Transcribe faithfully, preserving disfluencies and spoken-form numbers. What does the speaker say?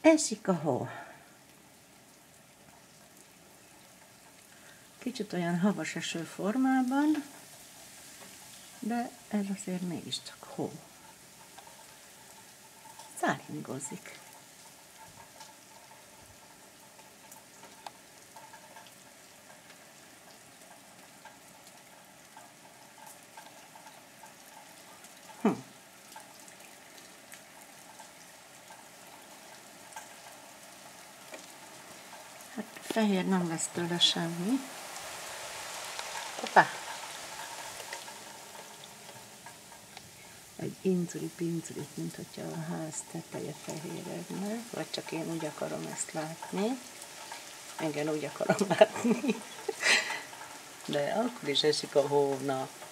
Esik a hó. Kicsit olyan havas eső formában, de ez azért mégiscsak hó. Száringozik. Hm. Hát fehér nem lesz tőle semmi. Hoppá! Egy inculi-pinculi, mint hogyha a ház teteje fehéredne, vagy csak én úgy akarom ezt látni. Engem úgy akarom látni. De akkor is esik a hóna.